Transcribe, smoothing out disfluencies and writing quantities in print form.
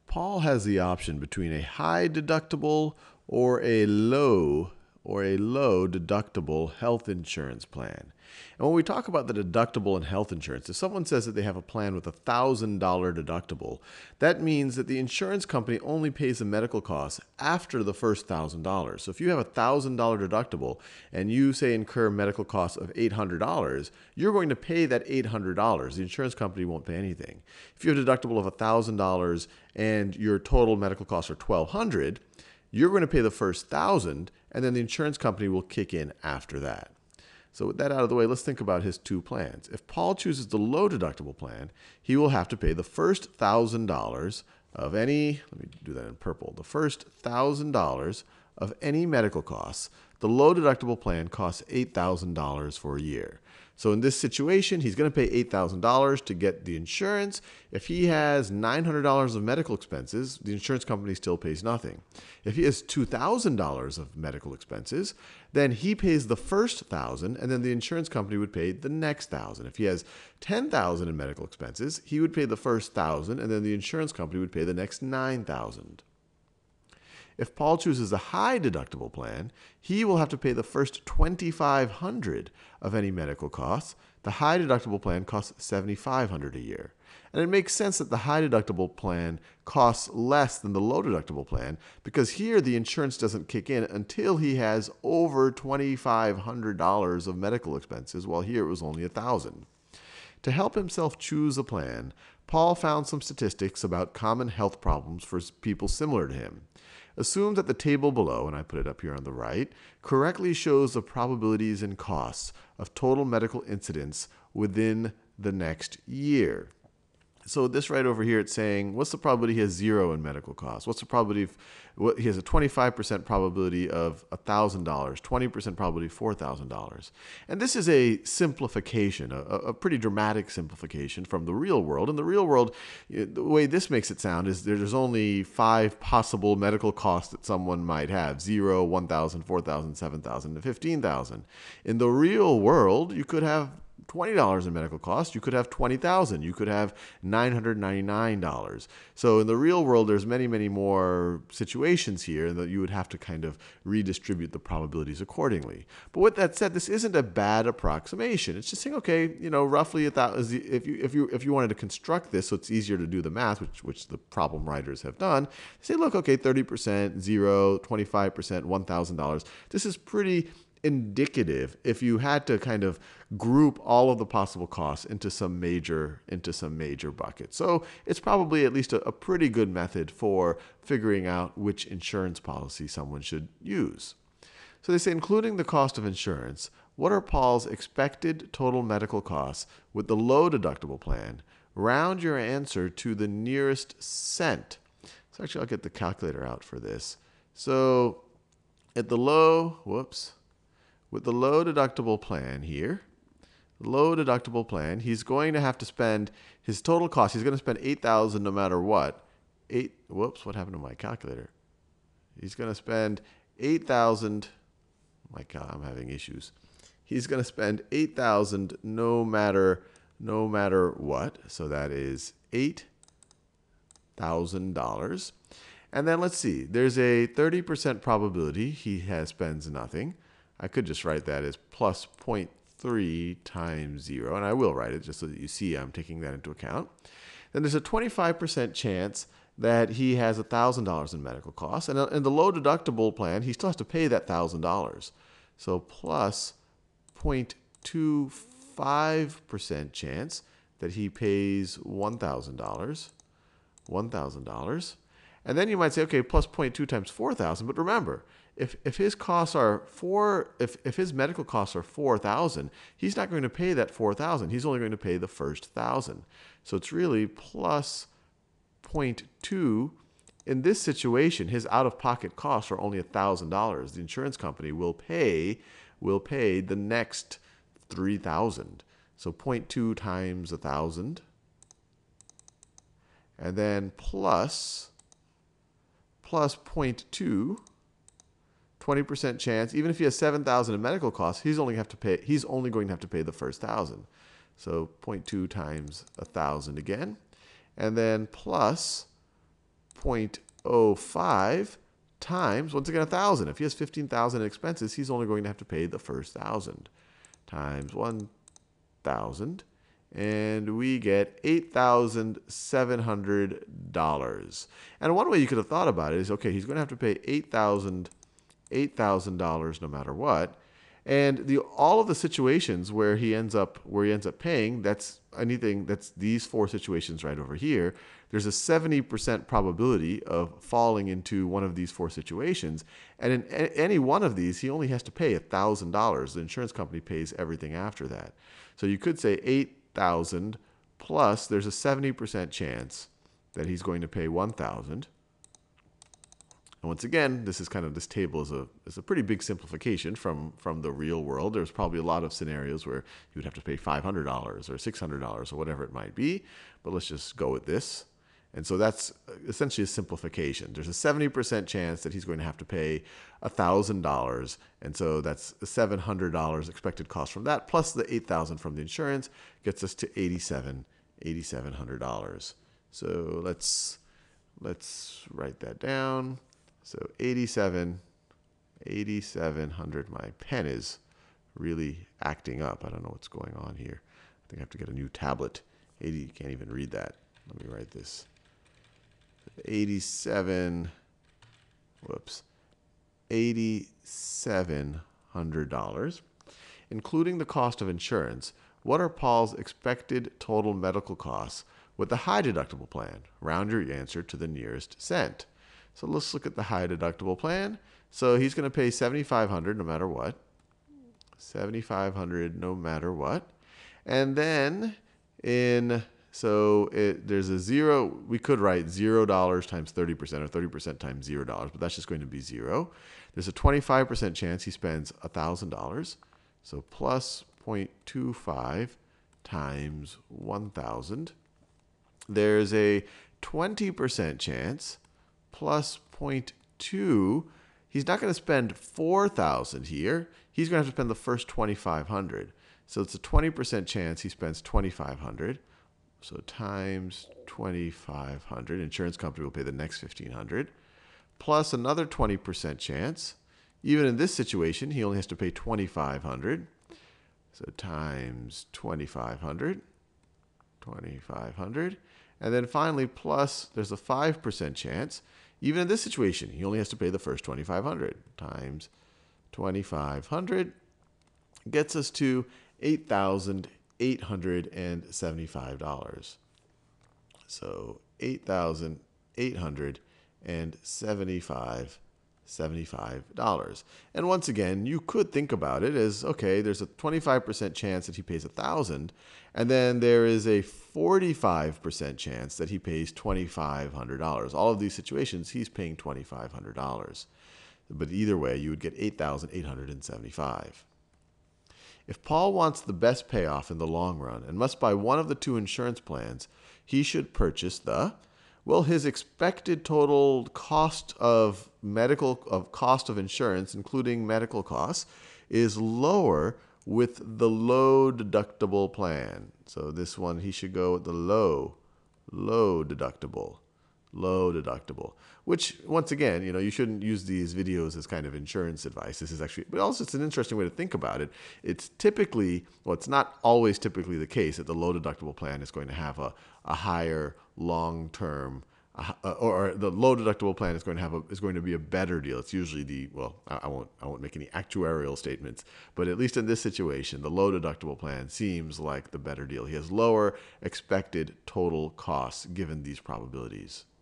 Paul has the option between a high deductible or a low deductible health insurance plan. And when we talk about the deductible in health insurance, if someone says that they have a plan with a $1,000 deductible, that means that the insurance company only pays the medical costs after the first $1,000. So if you have a $1,000 deductible and you say incur medical costs of $800, you're going to pay that $800. The insurance company won't pay anything. If you have a deductible of $1,000 and your total medical costs are $1,200, you're going to pay the first $1,000, and then the insurance company will kick in after that. So with that out of the way, let's think about his two plans. If Paul chooses the low deductible plan, he will have to pay the first $1,000 of any, let me do that in purple, the first $1,000 of any medical costs. The low deductible plan costs $8,000 for a year. So in this situation, he's going to pay $8,000 to get the insurance. If he has $900 of medical expenses, the insurance company still pays nothing. If he has $2,000 of medical expenses, then he pays the first $1,000, and then the insurance company would pay the next $1,000. If he has $10,000 in medical expenses, he would pay the first $1,000, and then the insurance company would pay the next $9,000. If Paul chooses a high deductible plan, he will have to pay the first $2,500 of any medical costs. The high deductible plan costs $7,500 a year. And it makes sense that the high deductible plan costs less than the low deductible plan because here the insurance doesn't kick in until he has over $2,500 of medical expenses, while here it was only $1,000. To help himself choose a plan, Paul found some statistics about common health problems for people similar to him. Assume that the table below, and I put it up here on the right, correctly shows the probabilities and costs of total medical incidents within the next year. So this right over here, it's saying, what's the probability he has 0 in medical costs? What's the probability he has a 25% probability of $1,000, 20% probability of $4,000. And this is a simplification, a pretty dramatic simplification from the real world. In the real world, the way this makes it sound is there's only 5 possible medical costs that someone might have: 0, 1,000, 4,000, 7,000, and 15,000. In the real world, you could have $20 in medical costs, you could have $20,000, you could have $999. So in the real world, there's many, many more situations here that you would have to kind of redistribute the probabilities accordingly. But with that said, this isn't a bad approximation. It's just saying, okay, roughly if you wanted to construct this so it's easier to do the math, which the problem writers have done, say, look, okay, 30%, 0, 25%, $1,000. This is pretty indicative if you had to kind of group all of the possible costs into some major buckets. So it's probably at least a pretty good method for figuring out which insurance policy someone should use. So they say, including the cost of insurance, what are Paul's expected total medical costs with the low deductible plan? Round your answer to the nearest cent. So actually, I'll get the calculator out for this. So at the with the low deductible plan here, he's going to have to spend his total cost. He's going to spend $8,000 no matter what. What happened to my calculator? He's going to spend $8,000. My God, I'm having issues. He's going to spend $8,000 no matter what. So that is $8,000. And then let's see. There's a 30% probability he spends nothing. I could just write that as plus 0.3 times 0, and I will write it just so that you see I'm taking that into account. Then there's a 25% chance that he has $1,000 in medical costs, and in the low deductible plan, he still has to pay that $1,000. So plus 0.25% chance that he pays $1,000. And then you might say, okay, plus 0.2 times 4,000, but remember, if his costs are if his medical costs are $4,000, he's not going to pay that $4,000. He's only going to pay the first $1,000. So it's really plus 0.2. In this situation, his out-of-pocket costs are only $1,000. The insurance company will pay the next $3,000. So 0.2 times 1,000, and then plus 0.2. 20% chance, even if he has $7,000 in medical costs, he's only going to have to pay the first $1,000. So 0.2 times 1,000 again, and then plus 0.05 times, once again, 1,000. If he has 15,000 in expenses, he's only going to have to pay the first 1,000 times 1,000. And we get $8,700. And one way you could have thought about it is, okay, he's going to have to pay $8,000 no matter what. And all of the situations where he ends up paying, that's these four situations right over here. There's a 70% probability of falling into one of these four situations. And in any one of these, he only has to pay $1,000. The insurance company pays everything after that. So you could say 8,000 plus there's a 70% chance that he's going to pay 1,000. And once again, this table is a pretty big simplification from the real world. There's probably a lot of scenarios where you would have to pay $500 or $600 or whatever it might be. But let's just go with this. And so that's essentially a simplification. There's a 70% chance that he's going to have to pay $1,000. And so that's $700 expected cost from that, plus the $8,000 from the insurance gets us to $8,700. So let's write that down. So 8,700. My pen is really acting up. I don't know what's going on here. I think I have to get a new tablet. You can't even read that. Let me write this. $8,700, including the cost of insurance. What are Paul's expected total medical costs with the high deductible plan? Round your answer to the nearest cent. So let's look at the high deductible plan. So he's going to pay $7,500 no matter what. $7,500 no matter what. And then there's a zero. We could write $0 times 30% or 30% times $0, but that's just going to be 0. There's a 25% chance he spends $1,000. So plus 0.25 times 1,000. There's a 20% chance plus 0.2. He's not going to spend 4,000 here. He's going to have to spend the first 2,500. So it's a 20% chance he spends 2,500. So times 2,500. Insurance company will pay the next 1,500. Plus another 20% chance. Even in this situation, he only has to pay 2,500. So times 2,500. 2,500. And then finally, plus there's a 5% chance. Even in this situation, he only has to pay the first 2,500 times 2,500 gets us to $8,875. So $8,875. And once again, you could think about it as, okay, there's a 25% chance that he pays $1,000, and then there is a 45% chance that he pays $2,500. All of these situations, he's paying $2,500. But either way, you would get $8,875. If Paul wants the best payoff in the long run and must buy one of the two insurance plans, he should purchase his expected total cost of insurance, including medical costs, is lower with the low deductible plan. So this one, he should go with the low deductible. Which, once again, you shouldn't use these videos as kind of insurance advice. This is actually, but also it's an interesting way to think about it. It's not always typically the case that the low deductible plan is going to have a higher long-term, or the low deductible plan is going to be a better deal. It's usually I won't make any actuarial statements, but at least in this situation, the low deductible plan seems like the better deal. He has lower expected total costs given these probabilities.